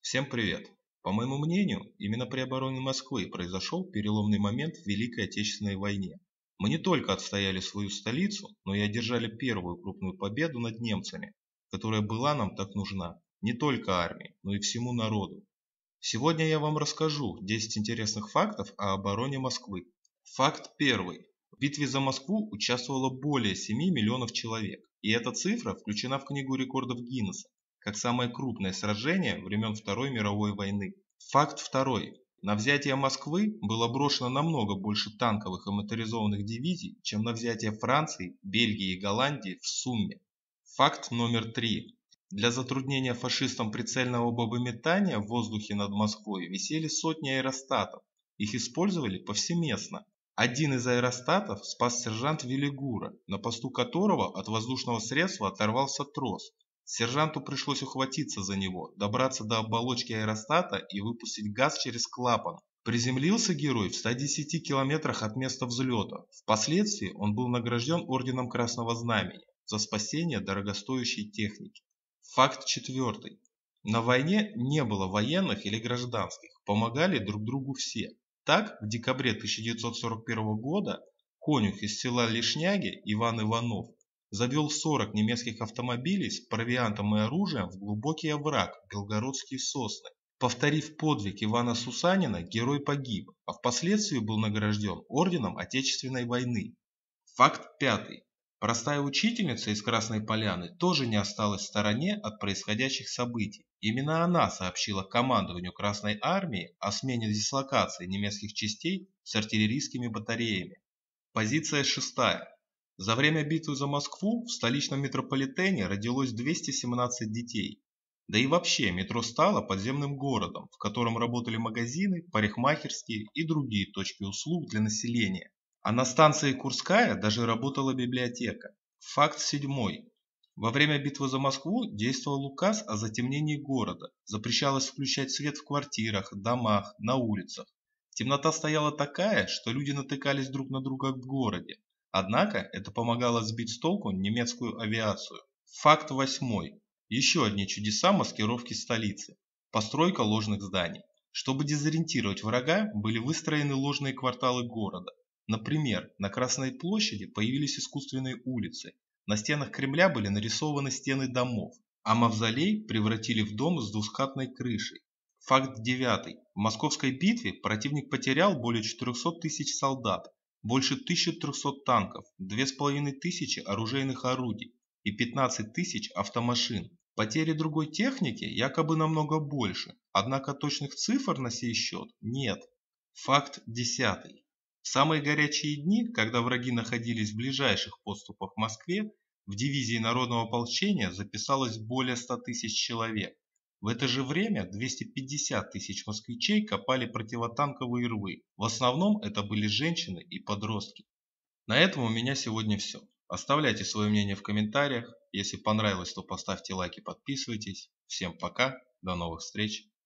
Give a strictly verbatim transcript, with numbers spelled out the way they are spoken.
Всем привет! По моему мнению, именно при обороне Москвы произошел переломный момент в Великой Отечественной войне. Мы не только отстояли свою столицу, но и одержали первую крупную победу над немцами, которая была нам так нужна не только армии, но и всему народу. Сегодня я вам расскажу десять интересных фактов о обороне Москвы. Факт первый. В битве за Москву участвовало более семи миллионов человек, и эта цифра включена в Книгу рекордов Гиннесса как самое крупное сражение времен Второй мировой войны. Факт второй. На взятие Москвы было брошено намного больше танковых и моторизованных дивизий, чем на взятие Франции, Бельгии и Голландии в сумме. Факт номер три. Для затруднения фашистам прицельного бомбометания в воздухе над Москвой висели сотни аэростатов. Их использовали повсеместно. Один из аэростатов спас сержант Велигура, на посту которого от воздушного средства оторвался трос. Сержанту пришлось ухватиться за него, добраться до оболочки аэростата и выпустить газ через клапан. Приземлился герой в ста десяти километрах от места взлета. Впоследствии он был награжден орденом Красного Знамени за спасение дорогостоящей техники. Факт четвертый. На войне не было военных или гражданских, помогали друг другу все. Так, в декабре тысяча девятьсот сорок первого года конюх из села Лишняги Иван Иванов завел сорок немецких автомобилей с провиантом и оружием в глубокий овраг Белгородские Сосны. Повторив подвиг Ивана Сусанина, герой погиб, а впоследствии был награжден орденом Отечественной войны. Факт пятый. Простая учительница из Красной Поляны тоже не осталась в стороне от происходящих событий. Именно она сообщила командованию Красной Армии о смене дислокации немецких частей с артиллерийскими батареями. Позиция шестая. За время битвы за Москву в столичном метрополитене родилось двести семнадцать детей. Да и вообще метро стало подземным городом, в котором работали магазины, парикмахерские и другие точки услуг для населения. А на станции Курская даже работала библиотека. Факт седьмой. Во время битвы за Москву действовал указ о затемнении города. Запрещалось включать свет в квартирах, домах, на улицах. Темнота стояла такая, что люди натыкались друг на друга в городе. Однако это помогало сбить с толку немецкую авиацию. Факт восьмой. Еще одни чудеса маскировки столицы. Постройка ложных зданий. Чтобы дезориентировать врага, были выстроены ложные кварталы города. Например, на Красной площади появились искусственные улицы. На стенах Кремля были нарисованы стены домов, а мавзолей превратили в дом с двускатной крышей. Факт девятый. В Московской битве противник потерял более четырехсот тысяч солдат, больше тысячи трехсот танков, две с половиной тысячи оружейных орудий и пятнадцать тысяч автомашин. Потери другой техники якобы намного больше, однако точных цифр на сей счет нет. Факт десятый. В самые горячие дни, когда враги находились в ближайших подступах к Москве, в дивизии народного ополчения записалось более ста тысяч человек. В это же время двести пятьдесят тысяч москвичей копали противотанковые рвы. В основном это были женщины и подростки. На этом у меня сегодня все. Оставляйте свое мнение в комментариях. Если понравилось, то поставьте лайк и подписывайтесь. Всем пока, до новых встреч.